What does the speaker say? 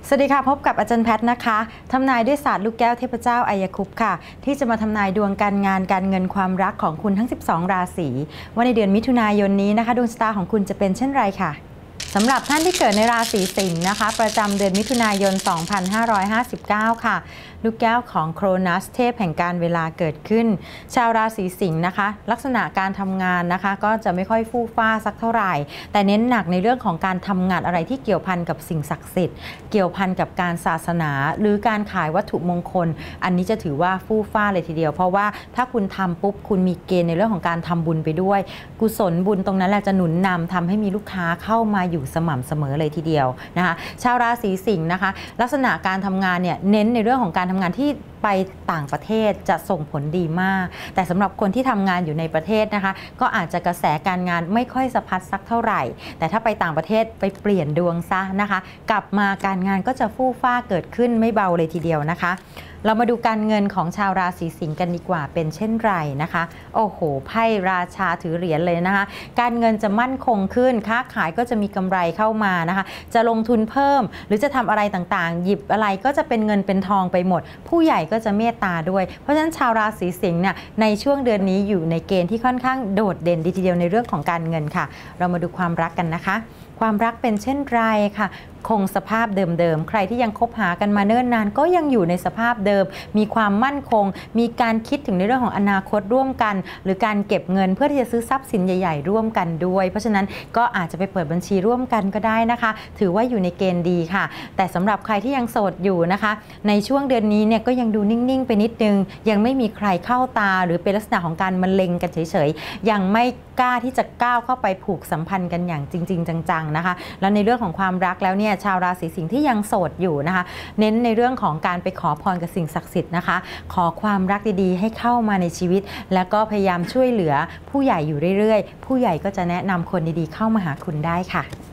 สวัสดีค่ะพบกับอาจารย์แพทย์นะคะทำนายด้วยศาสตร์ลูกแก้วเทพเจ้าอัยคุปต์ค่ะที่จะมาทำนายดวงการงานการเงินความรักของคุณทั้ง12ราศีว่าในเดือนมิถุนายนนี้นะคะดวงชะตาของคุณจะเป็นเช่นไรค่ะสำหรับท่านที่เกิดในราศีสิงห์นะคะประจำเดือนมิถุนายน 2559 ค่ะลูกแก้วของโครนัสเทพแห่งการเวลาเกิดขึ้นชาวราศีสิงห์นะคะลักษณะการทำงานนะคะก็จะไม่ค่อยฟู่ฟ้าสักเท่าไหร่แต่เน้นหนักในเรื่องของการทำงานอะไรที่เกี่ยวพันกับสิ่งศักดิ์สิทธิ์เกี่ยวพันกับการศาสนาหรือการขายวัตถุมงคลอันนี้จะถือว่าฟู่ฟ้าเลยทีเดียวเพราะว่าถ้าคุณทำปุ๊บคุณมีเกณฑ์ในเรื่องของการทำบุญไปด้วยกุศลบุญตรงนั้นแหละจะหนุนนำทำให้มีลูกค้าเข้ามาอยู่สม่ำเสมอเลยทีเดียวนะคะชาวราศีสิงห์นะคะลักษณะการทำงานเนี่ยเน้นในเรื่องของการทำงานที่ไปต่างประเทศจะส่งผลดีมากแต่สำหรับคนที่ทำงานอยู่ในประเทศนะคะก็อาจจะกระแสการงานไม่ค่อยสะพัดสักเท่าไหร่แต่ถ้าไปต่างประเทศไปเปลี่ยนดวงซะนะคะกลับมาการงานก็จะฟู่ฟ้าเกิดขึ้นไม่เบาเลยทีเดียวนะคะเรามาดูการเงินของชาวราศีสิงห์กันดีกว่าเป็นเช่นไรนะคะโอ้โหไพ่ราชาถือเหรียญเลยนะคะการเงินจะมั่นคงขึ้นค้าขายก็จะมีกำไรเข้ามานะคะจะลงทุนเพิ่มหรือจะทำอะไรต่างๆหยิบอะไรก็จะเป็นเงินเป็นทองไปหมดผู้ใหญ่ก็จะเมตตาด้วยเพราะฉะนั้นชาวราศีสิงห์เนี่ยในช่วงเดือนนี้อยู่ในเกณฑ์ที่ค่อนข้างโดดเด่นดีทีเดียวในเรื่องของการเงินค่ะเรามาดูความรักกันนะคะความรักเป็นเช่นไรค่ะคงสภาพเดิมๆใครที่ยังคบหากันมาเนิ่นนานก็ยังอยู่ในสภาพเดิมมีความมั่นคงมีการคิดถึงในเรื่องของอนาคตร่วมกันหรือการเก็บเงินเพื่อที่จะซื้อทรัพย์สินใหญ่ๆร่วมกันด้วยเพราะฉะนั้นก็อาจจะไปเปิดบัญชีร่วมกันก็ได้นะคะถือว่าอยู่ในเกณฑ์ดีค่ะแต่สำหรับใครที่ยังโสดอยู่นะคะในช่วงเดือนนี้เนี่ยก็ยังดูนิ่งๆไปนิดนึงยังไม่มีใครเข้าตาหรือเป็นลักษณะของการมะเร็งกันเฉยๆยังไม่กล้าที่จะก้าวเข้าไปผูกสัมพันธ์กันอย่างจริงๆจังๆนะคะแล้วในเรื่องของความรักแล้วเนี่ยชาวราศีสิงห์ที่ยังโสดอยู่นะคะเน้นในเรื่องของการไปขอพรกับสิ่งศักดิ์สิทธิ์นะคะขอความรักดีๆให้เข้ามาในชีวิตแล้วก็พยายามช่วยเหลือผู้ใหญ่อยู่เรื่อยๆผู้ใหญ่ก็จะแนะนำคนดีๆเข้ามาหาคุณได้ค่ะ